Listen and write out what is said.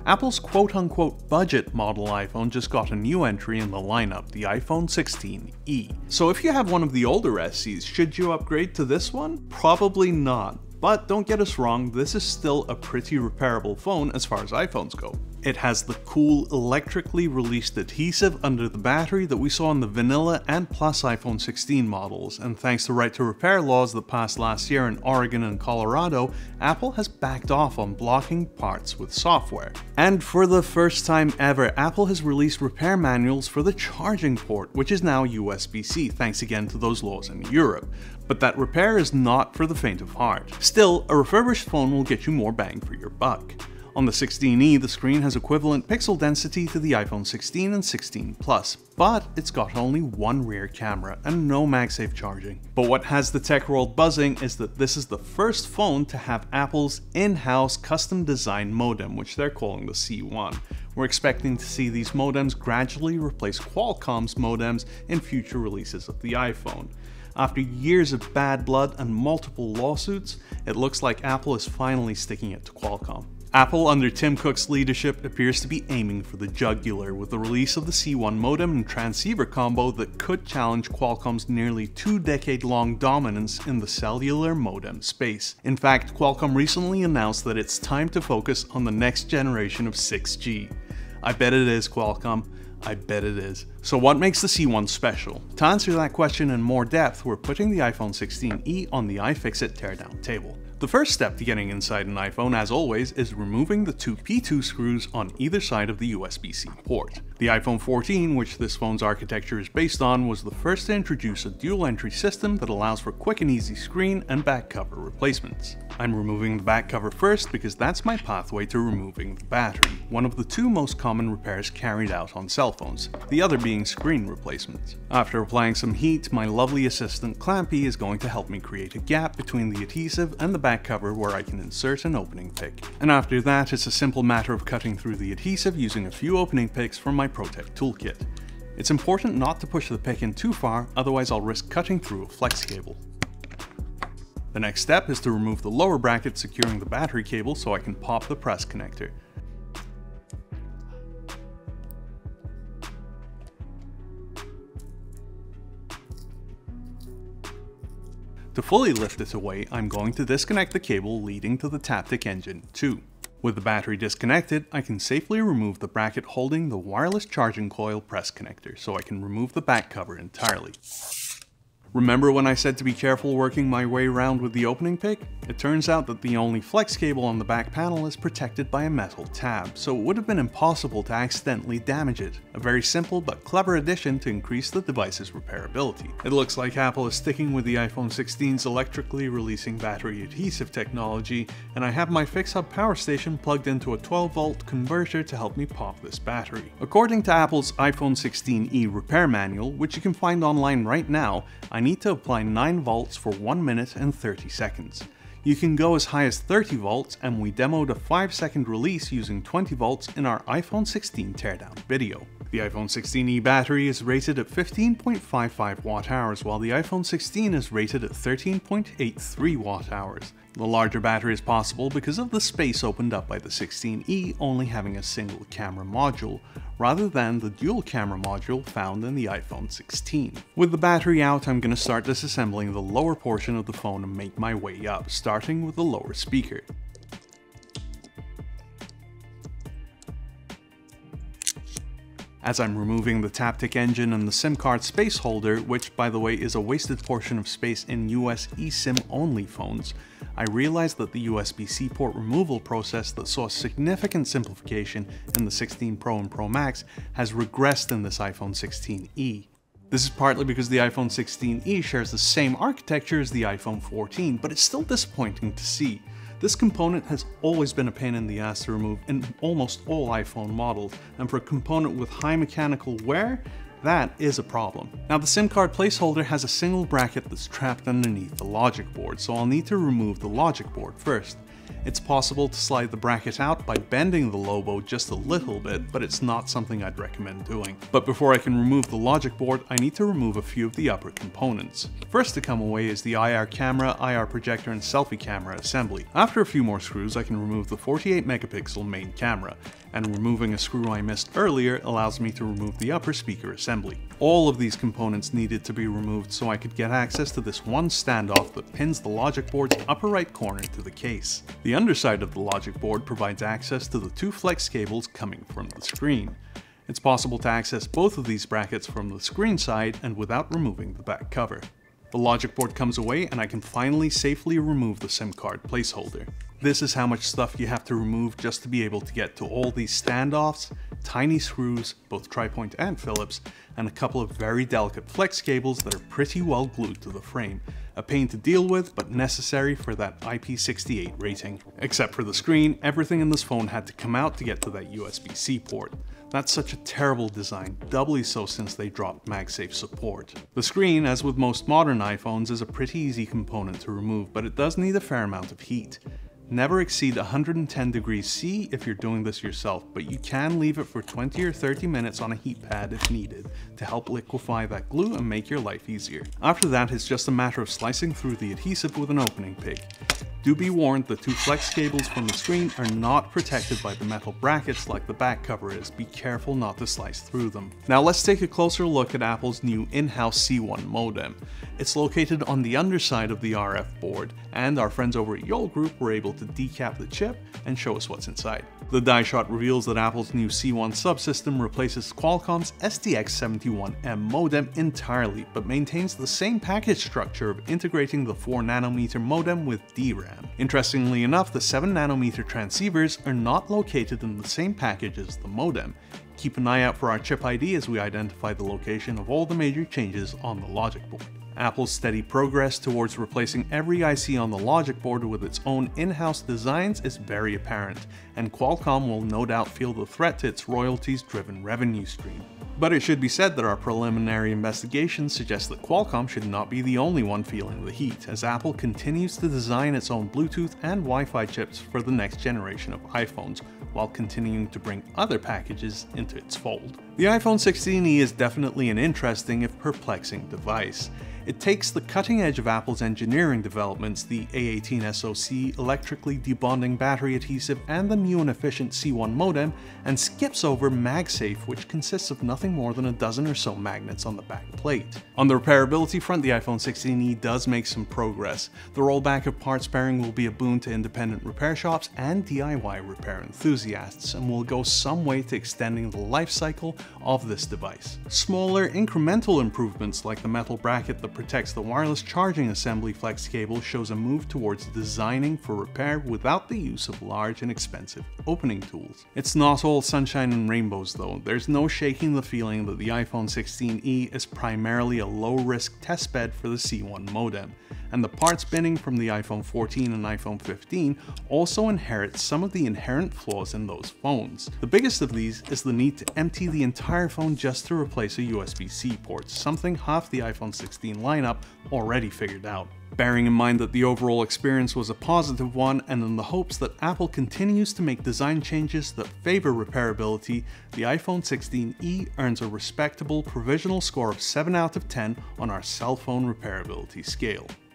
Apple's quote-unquote budget model iPhone just got a new entry in the lineup, the iPhone 16e. So if you have one of the older SEs, should you upgrade to this one? Probably not. But don't get us wrong, this is still a pretty repairable phone as far as iPhones go. It has the cool electrically released adhesive under the battery that we saw in the vanilla and plus iPhone 16 models, and thanks to right to repair laws that passed last year in Oregon and Colorado, Apple has backed off on blocking parts with software. And for the first time ever, Apple has released repair manuals for the charging port, which is now USB-C, thanks again to those laws in Europe. But that repair is not for the faint of heart. Still, a refurbished phone will get you more bang for your buck. On the 16e, the screen has equivalent pixel density to the iPhone 16 and 16 Plus, but it's got only one rear camera and no MagSafe charging. But what has the tech world buzzing is that this is the first phone to have Apple's in-house custom designed modem, which they're calling the C1. We're expecting to see these modems gradually replace Qualcomm's modems in future releases of the iPhone. After years of bad blood and multiple lawsuits, it looks like Apple is finally sticking it to Qualcomm. Apple, under Tim Cook's leadership, appears to be aiming for the jugular with the release of the C1 modem and transceiver combo that could challenge Qualcomm's nearly 2-decade-long dominance in the cellular modem space. In fact, Qualcomm recently announced that it's time to focus on the next generation of 6G. I bet it is, Qualcomm. I bet it is. So what makes the C1 special? To answer that question in more depth, we're putting the iPhone 16e on the iFixit teardown table. The first step to getting inside an iPhone, as always, is removing the two P2 screws on either side of the USB-C port. The iPhone 14, which this phone's architecture is based on, was the first to introduce a dual-entry system that allows for quick and easy screen and back cover replacements. I'm removing the back cover first because that's my pathway to removing the battery, one of the two most common repairs carried out on cell phones, the other being screen replacements. After applying some heat, my lovely assistant Clampy is going to help me create a gap between the adhesive and the back cover where I can insert an opening pick. And after that, it's a simple matter of cutting through the adhesive using a few opening picks from my Protect Toolkit. It's important not to push the pick in too far, otherwise I'll risk cutting through a flex cable. The next step is to remove the lower bracket securing the battery cable so I can pop the press connector. To fully lift it away, I'm going to disconnect the cable leading to the Taptic engine too. With the battery disconnected, I can safely remove the bracket holding the wireless charging coil press connector so I can remove the back cover entirely. Remember when I said to be careful working my way around with the opening pick? It turns out that the only flex cable on the back panel is protected by a metal tab, so it would have been impossible to accidentally damage it. A very simple but clever addition to increase the device's repairability. It looks like Apple is sticking with the iPhone 16's electrically releasing battery adhesive technology, and I have my FixHub power station plugged into a 12-volt converter to help me pop this battery. According to Apple's iPhone 16e repair manual, which you can find online right now, I need to apply 9 volts for 1 minute and 30 seconds. You can go as high as 30 volts, and we demoed a 5-second release using 20 volts in our iPhone 16 teardown video. The iPhone 16e battery is rated at 15.55 watt-hours, while the iPhone 16 is rated at 13.83 watt-hours. The larger battery is possible because of the space opened up by the 16e only having a single camera module, rather than the dual camera module found in the iPhone 16. With the battery out, I'm going to start disassembling the lower portion of the phone and make my way up, starting with the lower speaker. As I'm removing the Taptic engine and the SIM card space holder, which by the way is a wasted portion of space in US eSIM only phones, I realized that the USB-C port removal process that saw significant simplification in the 16 Pro and Pro Max has regressed in this iPhone 16e. This is partly because the iPhone 16e shares the same architecture as the iPhone 14, but it's still disappointing to see. This component has always been a pain in the ass to remove in almost all iPhone models, and for a component with high mechanical wear, that is a problem. Now the SIM card placeholder has a single bracket that's trapped underneath the logic board, so I'll need to remove the logic board first. It's possible to slide the bracket out by bending the Lobo just a little bit, but it's not something I'd recommend doing. But before I can remove the logic board, I need to remove a few of the upper components. First to come away is the IR camera, IR projector, and selfie camera assembly. After a few more screws, I can remove the 48 megapixel main camera. and removing a screw I missed earlier allows me to remove the upper speaker assembly. All of these components needed to be removed so I could get access to this one standoff that pins the logic board's upper right corner to the case. The underside of the logic board provides access to the two flex cables coming from the screen. It's possible to access both of these brackets from the screen side and without removing the back cover. The logic board comes away and I can finally safely remove the SIM card placeholder. This is how much stuff you have to remove just to be able to get to all these standoffs, tiny screws, both tri-point and Phillips, and a couple of very delicate flex cables that are pretty well glued to the frame. A pain to deal with, but necessary for that IP68 rating. Except for the screen, everything in this phone had to come out to get to that USB-C port. That's such a terrible design, doubly so since they dropped MagSafe support. The screen, as with most modern iPhones, is a pretty easy component to remove, but it does need a fair amount of heat. Never exceed 110 degrees C if you're doing this yourself, but you can leave it for 20 or 30 minutes on a heat pad if needed to help liquefy that glue and make your life easier. After that, it's just a matter of slicing through the adhesive with an opening pick. Do be warned, the two flex cables from the screen are not protected by the metal brackets like the back cover is. Be careful not to slice through them. Now let's take a closer look at Apple's new in-house C1 modem. It's located on the underside of the RF board, and our friends over at Yole Group were able to decap the chip and show us what's inside. The die shot reveals that Apple's new C1 subsystem replaces Qualcomm's STX71M modem entirely, but maintains the same package structure of integrating the 4nm modem with DRAM. Interestingly enough, the 7nm transceivers are not located in the same package as the modem. Keep an eye out for our chip ID as we identify the location of all the major changes on the logic board. Apple's steady progress towards replacing every IC on the logic board with its own in-house designs is very apparent, and Qualcomm will no doubt feel the threat to its royalties-driven revenue stream. But it should be said that our preliminary investigations suggest that Qualcomm should not be the only one feeling the heat, as Apple continues to design its own Bluetooth and Wi-Fi chips for the next generation of iPhones, while continuing to bring other packages into its fold. The iPhone 16e is definitely an interesting if perplexing device. It takes the cutting edge of Apple's engineering developments, the A18 SoC, electrically debonding battery adhesive, and the new and efficient C1 modem, and skips over MagSafe, which consists of nothing more than a dozen or so magnets on the back plate. On the repairability front, the iPhone 16e does make some progress. The rollback of parts pairing will be a boon to independent repair shops and DIY repair enthusiasts, and will go some way to extending the life cycle of this device. Smaller, incremental improvements like the metal bracket that protects the wireless charging assembly flex cable shows a move towards designing for repair without the use of large and expensive opening tools. It's not all sunshine and rainbows though. There's no shaking the feeling that the iPhone 16e is primarily a low-risk testbed for the C1 modem, and the parts binning from the iPhone 14 and iPhone 15 also inherit some of the inherent flaws in those phones. The biggest of these is the need to empty the entire phone just to replace a USB-C port, something half the iPhone 16 lineup already figured out. Bearing in mind that the overall experience was a positive one, and in the hopes that Apple continues to make design changes that favor repairability, the iPhone 16e earns a respectable provisional score of 7 out of 10 on our cell phone repairability scale.